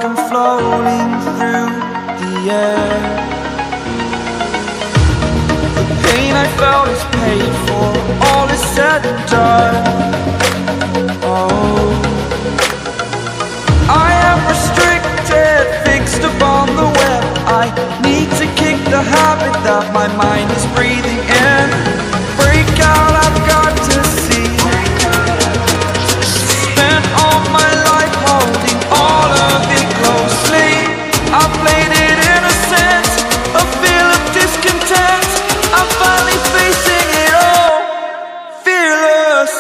I'm floating through the air. The pain I felt is paid for, all is said and done. Oh, I am restricted, fixed upon the web. I need to kick the habit that my mind is breathing in. Break out, I've got to see. Spent all my life holding all of it closely. I played it innocent, a feel of discontent. I'm finally facing it all, fearless.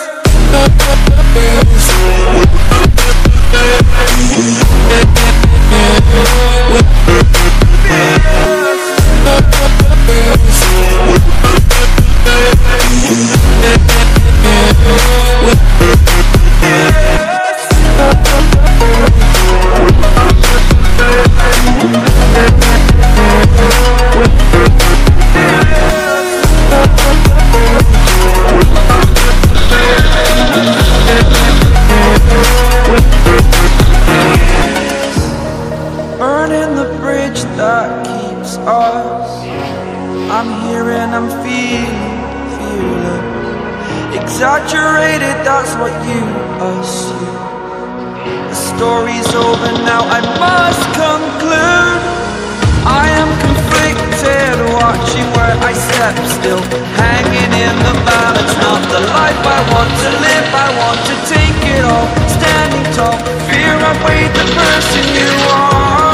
Burning the bridge that keeps us. I'm here and I'm feeling fearless. Exaggerated, that's what you assume. The story's over now, I must conclude. I am conflicted, watching where I step still, hanging in the balance. Not the life I want to live, I want to take it all. Standing tall, fear I weighed the person you are.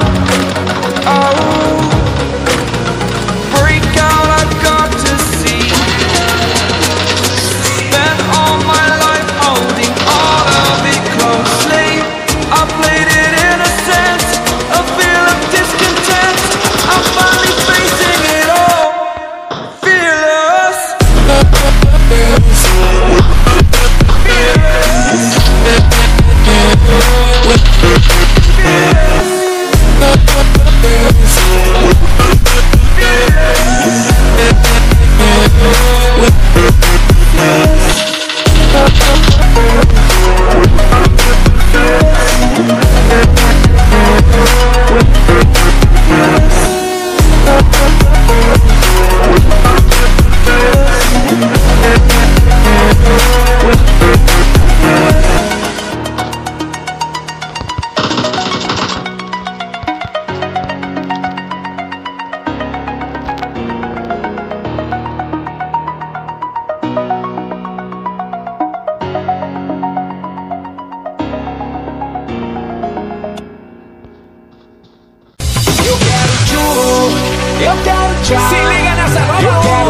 Oh, break out, I've got to see. Spent all my life holding all of it closely. I played it innocent, a feel of discontent. I'm finally facing it all, fearless. Eu quero tchau. Se liga nessa nova onda.